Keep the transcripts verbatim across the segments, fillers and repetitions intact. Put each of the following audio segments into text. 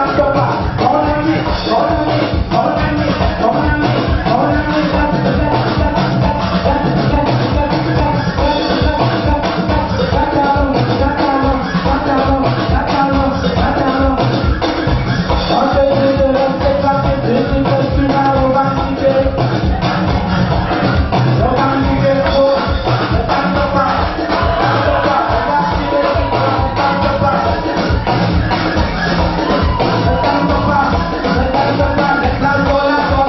Let's go.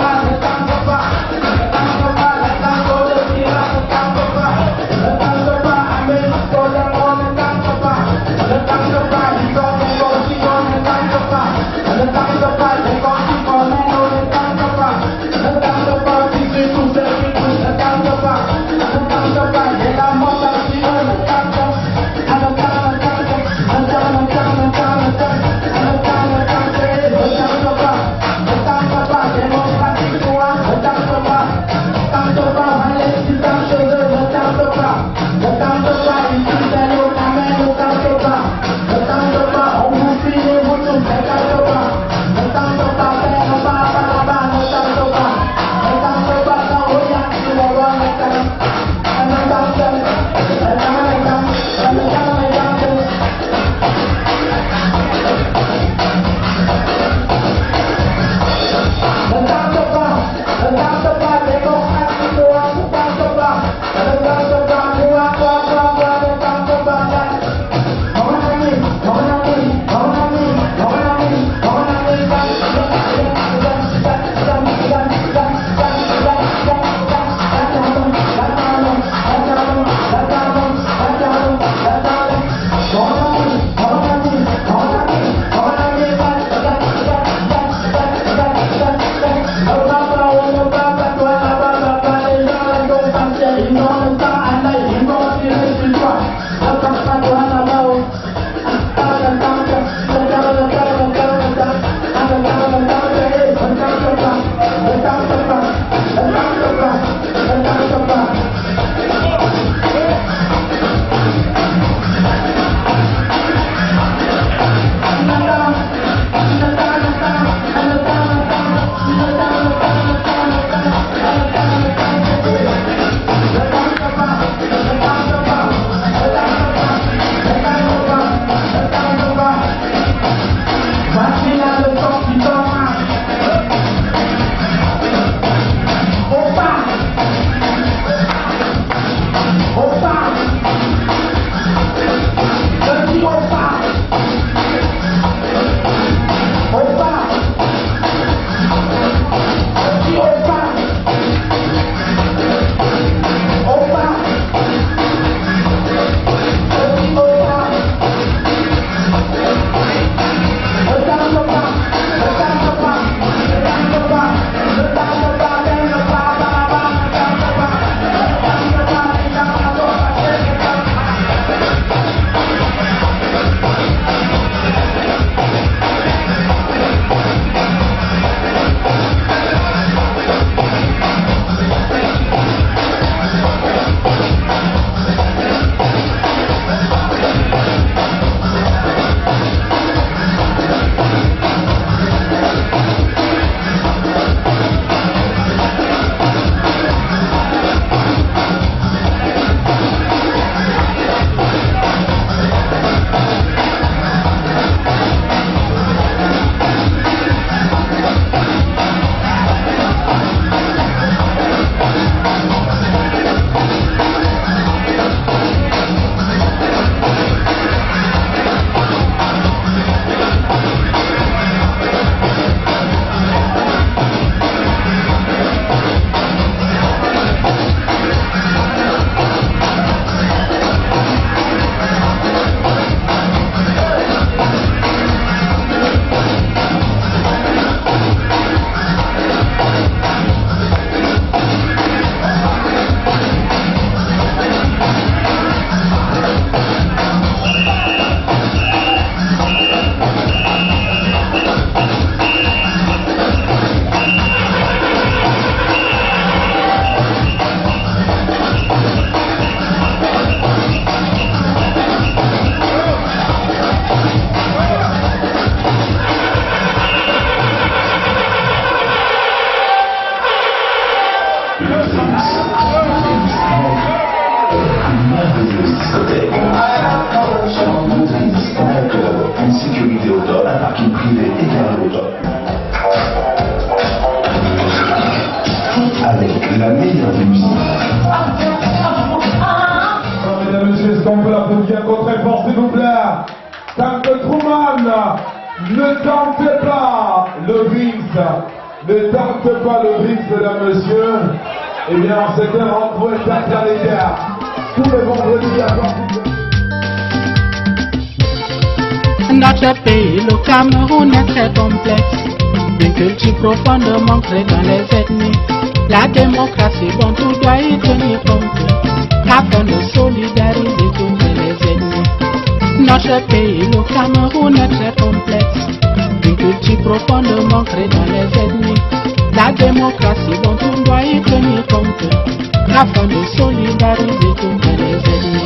Avec la meilleure musique. Mesdames et messieurs, est-ce qu'on peut l'applaudir encore très fort, s'il vous plaît? Tanko Truman, ne tentez pas le Brix. Ne tentez pas le Brix, mesdames et messieurs. Eh bien, c'est un rendez-vous interplanétaire. Tous les vendredis à partir de... Notre pays, le Cameroun, est très complexe. Une culture profonde ancrée dans les ethnies. La démocratie, bon, tout doit y tenir compte, afin de solidariser toutes les ethnies. Notre pays, le Cameroun, est très complexe. Une culture profonde ancrée dans les ethnies. La démocratie, bon, tout doit y tenir compte, afin de solidariser toutes les ethnies.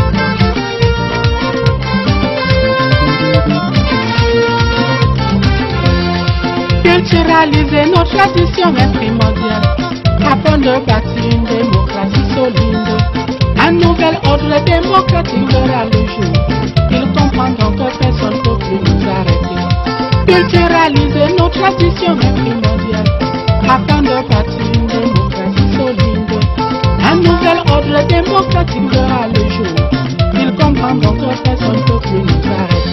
Culturaliser nos traditions est primordial, afin de bâtir une démocratie solide. Un nouvel ordre démocratique verra le jour. Ils comprendront que personne ne peut plus nous arrêter. Culturaliser nos traditions est primordial, afin de bâtir une démocratie solide. Un nouvel ordre démocratique verra le jour. Ils comprendront que personne ne peut plus nous arrêter.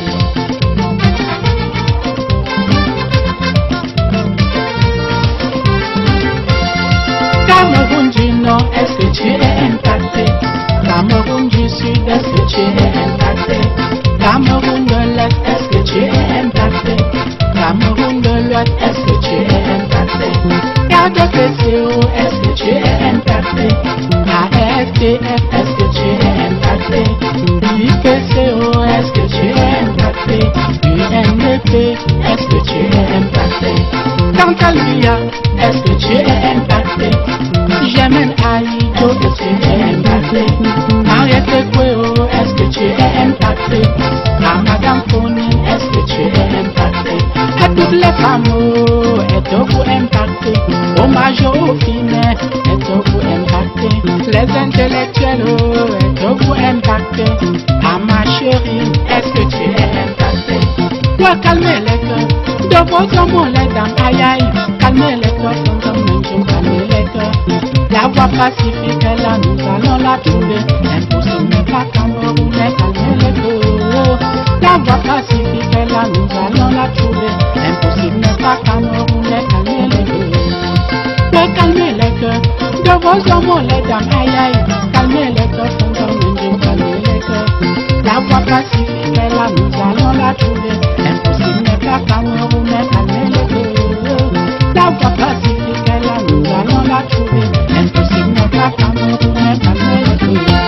Cameroun du Nord, est-ce que tu es impacté? Cameroun du Sud, est-ce que tu es impacté? Cameroun de l'Est, est-ce que tu es impacté? Cameroun de l'Ouest, est-ce que tu es impacté? K deux P C O, est-ce que tu es impacté? A F T F, est-ce que tu es impacté? I P C O, est-ce que tu es impacté? U N D P, est-ce que tu es impacté? Tantalvia, est-ce que tu es impacté? J'aime Aïdo, est-ce que tu es impacté? Henriette Kweo, est-ce que tu es impacté? À Madame Foni, est-ce que tu es impacté? À toutes les femmes, êtes-vous impacté? Hommage aux filles, êtes-vous impacté? Les intellectuels, êtes-vous impacté? À ma chérie, est-ce que tu es impacté? Toi, calmez les cœurs, de vos hommes, les dames, aïe aïe, calmez les cœurs, sans homme, calmez les cœurs. La voie pacifique est là, nous allons la trouver. Impossible n'est pas Camerounais, calmez les cœurs. La voie pacifique est là, nous allons la trouver. Impossible n'est pas Camerounais, calmez les cœurs. Toi, calmez les cœurs, de vos hommes, les dames, aïe aïe, calmez les cœurs, sans homme, calmez les cœurs. La voie pacifique est là, nous allons la trouver. Impossible n'est pas Camerounais, calmez les cœurs. La voie pacifique est là, nous allons la trouver. Impossible n'est pas Camerounais, calmez les cœurs.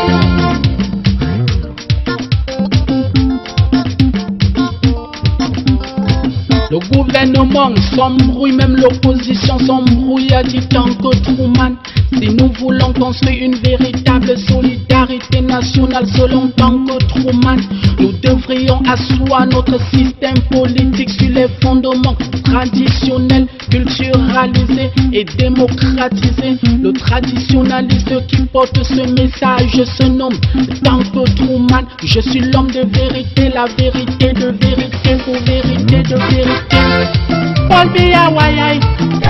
Le gouvernement s'embrouille, même l'opposition s'embrouille, a dit Tanko Truman. Si nous voulons construire une véritable solidarité nationale selon Tanko Truman, nous devrions asseoir notre système politique sur les fondements traditionnels, culturalisés et démocratisés. Le traditionnaliste qui porte ce message se nomme Tanko Truman. Je suis l'homme de vérité, la vérité de vérité pour vérité de vérité. Paul Biya Wayai,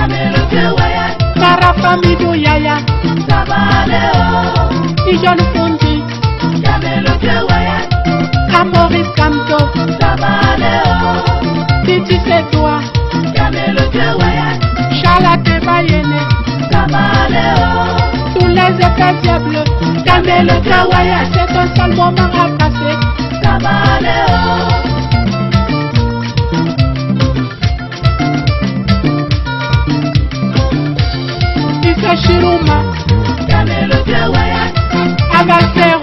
Parafamido Yaya, Ijol Fundi, Amoris Kamto, Titi c'est toi, Charlotte Bayene, tous les effets diables, Kamelo Kawaya, c'est un seul moment à passer. Shiruma, Kamelo Kawaya, Abase